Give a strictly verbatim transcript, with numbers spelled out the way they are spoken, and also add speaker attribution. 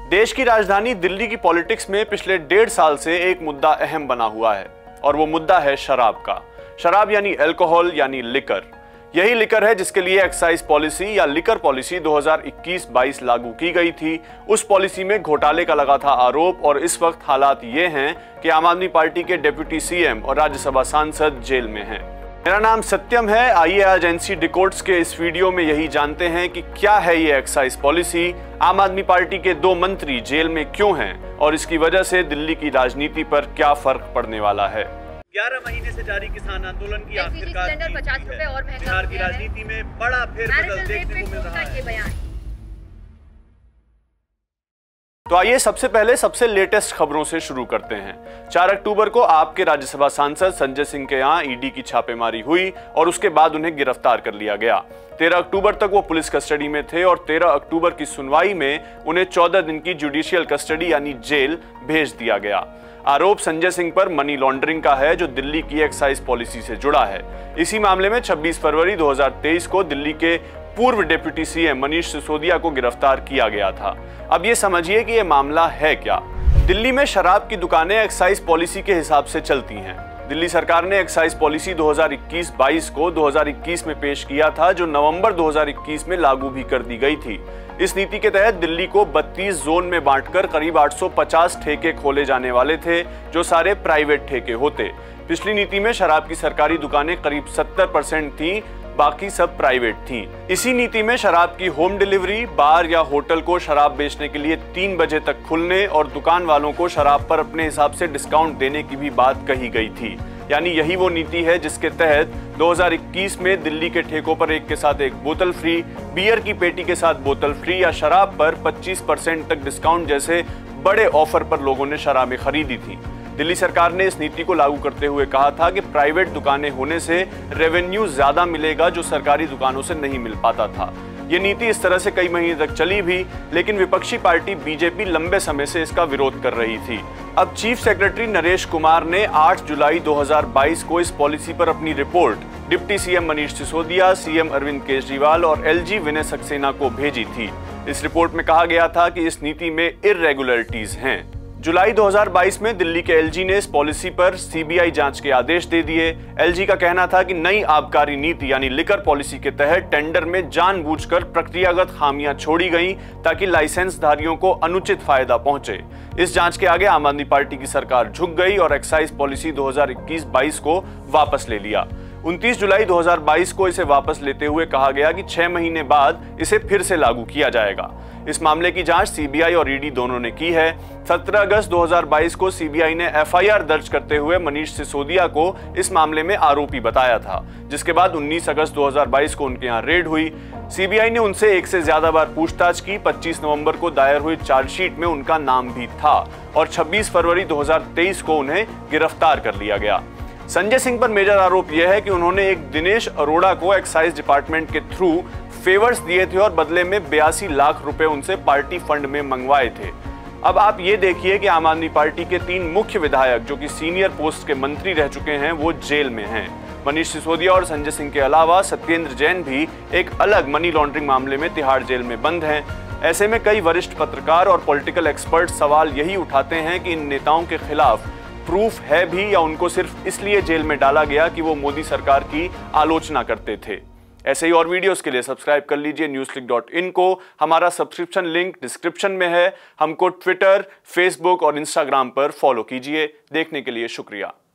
Speaker 1: देश की राजधानी दिल्ली की पॉलिटिक्स में पिछले डेढ़ साल से एक मुद्दा अहम बना हुआ है और वो मुद्दा है शराब का। शराब यानी अल्कोहल यानी लिकर। यही लिकर है जिसके लिए एक्साइज पॉलिसी या लिकर पॉलिसी दो हज़ार इक्कीस बाईस लागू की गई थी। उस पॉलिसी में घोटाले का लगा था आरोप और इस वक्त हालात ये हैं कि आम आदमी पार्टी के डिप्टी सीएम और राज्यसभा सांसद जेल में हैं। मेरा नाम सत्यम है। आइए आज एनसी डिकोड्स के इस वीडियो में यही जानते हैं कि क्या है ये एक्साइज पॉलिसी, आम आदमी पार्टी के दो मंत्री जेल में क्यों हैं और इसकी वजह से दिल्ली की राजनीति पर क्या फर्क पड़ने वाला है।
Speaker 2: ग्यारह महीने से जारी किसान आंदोलन की आखिरकार
Speaker 3: पचास रुपए और महंगा
Speaker 2: बिहार की राजनीति में बड़ा फेरबदल देखने को मिल रहा है।
Speaker 1: तो आइए सबसे पहले सबसे लेटेस्ट खबरों से शुरू करते हैं। चार अक्टूबर को आपके राज्यसभा सांसद संजय सिंह के यहाँ ईडी की छापेमारी हुई और उसके बाद उन्हें गिरफ्तार कर लिया गया। तेरह अक्टूबर तक वो पुलिस कस्टडी में थे और तेरह अक्टूबर की सुनवाई में उन्हें चौदह दिन की जुडिशियल कस्टडी यानी जेल भेज दिया गया। आरोप संजय सिंह पर मनी लॉन्ड्रिंग का है जो दिल्ली की एक्साइज पॉलिसी से जुड़ा है। इसी मामले में छब्बीस फरवरी दो हज़ार तेईस को दिल्ली के पूर्व डिप्टी सीएम मनीष सिसोदिया को गिरफ्तार किया गया था। अब ये समझिए कि ये मामला है क्या। दिल्ली में शराब की दुकानें एक्साइज पॉलिसी के हिसाब से चलती हैं। दिल्ली सरकार ने एक्साइज पॉलिसी दो हज़ार इक्कीस बाईस को दो हज़ार इक्कीस में पेश किया था जो नवंबर दो हज़ार इक्कीस में लागू भी कर दी गई थी। इस नीति के तहत दिल्ली को बत्तीस जोन में बांटकर करीब आठ सौ पचास ठेके खोले जाने वाले थे जो सारे प्राइवेट ठेके होते। पिछली नीति में शराब की सरकारी दुकानें करीब सत्तर परसेंट थी, बाकी सब प्राइवेट थी। इसी नीति में शराब की होम डिलीवरी, बार या होटल को शराब बेचने के लिए तीन बजे तक खुलने और दुकान वालों को शराब पर अपने हिसाब से डिस्काउंट देने की भी बात कही गई थी। यानी यही वो नीति है जिसके तहत दो हज़ार इक्कीस में दिल्ली के ठेकों पर एक के साथ एक बोतल फ्री, बियर की पेटी के साथ बोतल फ्री या शराब पर पच्चीस परसेंट तक डिस्काउंट जैसे बड़े ऑफर पर लोगों ने शराबें खरीदी थी। दिल्ली सरकार ने इस नीति को लागू करते हुए कहा था कि प्राइवेट दुकानें होने से रेवेन्यू ज्यादा मिलेगा जो सरकारी दुकानों से नहीं मिल पाता था। ये नीति इस तरह से कई महीने तक चली भी, लेकिन विपक्षी पार्टी बीजेपी लंबे समय से इसका विरोध कर रही थी। अब चीफ सेक्रेटरी नरेश कुमार ने आठ जुलाई दो हज़ार बाईस को इस पॉलिसी पर अपनी report deputy CM Manish Sisodia, CM Arvind Kejriwal और एलजी विनय सक्सेना को भेजी थी। इस रिपोर्ट में कहा गया था कि इस नीति में इर्रेगुलरिटीज हैं। जुलाई दो हज़ार बाईस में दिल्ली के एलजी ने इस पॉलिसी पर सीबीआई जांच के आदेश दे दिए। एलजी का कहना था कि नई आबकारी नीति यानी लिकर पॉलिसी के तहत टेंडर में जानबूझकर प्रक्रियागत खामियां छोड़ी गईं ताकि लाइसेंसधारियों को अनुचित फायदा पहुंचे। इस जांच के आगे आम आदमी पार्टी की सरकार झुक गई और एक्साइज पॉलिसी दो हज़ार इक्कीस बाईस को वापस ले लिया। उनतीस जुलाई दो हज़ार बाईस को इसे वापस लेते हुए कहा गया कि छह महीने बाद इसे फिर से लागू किया जाएगा। इस मामले की जांच सीबीआई और ईडी दोनों ने की है। सत्रह अगस्त दो हज़ार बाईस को सीबीआई ने एफआईआर दर्ज करते हुए मनीष सिसोदिया को इस मामले में आरोपी बताया था, जिसके बाद उन्नीस अगस्त दो हज़ार बाईस को उनके यहाँ रेड हुई। सीबीआई ने उनसे एक से ज्यादा बार पूछताछ की। पच्चीस नवंबर को दायर हुई चार्जशीट में उनका नाम भी था और छब्बीस फरवरी दो हज़ार तेईस को उन्हें गिरफ्तार कर लिया गया। संजय सिंह पर मेजर आरोप यह है कि उन्होंने एक दिनेश अरोड़ा को एक्साइज डिपार्टमेंट के थ्रू फेवर्स दिए थे और बदले में बयासी लाख रुपए उनसे पार्टी फंड में मंगवाए थे। अब आप ये देखिए कि आम आदमी पार्टी के तीन मुख्य विधायक जो कि सीनियर पोस्ट के मंत्री रह चुके हैं वो जेल में हैं। मनीष सिसोदिया और संजय सिंह के अलावा सत्येंद्र जैन भी एक अलग मनी लॉन्ड्रिंग मामले में तिहाड़ जेल में बंद हैं। ऐसे में कई वरिष्ठ पत्रकार और पॉलिटिकल एक्सपर्ट सवाल यही उठाते हैं कि इन नेताओं के खिलाफ प्रूफ है भी या उनको सिर्फ इसलिए जेल में डाला गया कि वो मोदी सरकार की आलोचना करते थे। ऐसे ही और वीडियोस के लिए सब्सक्राइब कर लीजिए न्यूज़क्लिक डॉट इन को। हमारा सब्सक्रिप्शन लिंक डिस्क्रिप्शन में है। हमको ट्विटर, फेसबुक और इंस्टाग्राम पर फॉलो कीजिए। देखने के लिए शुक्रिया।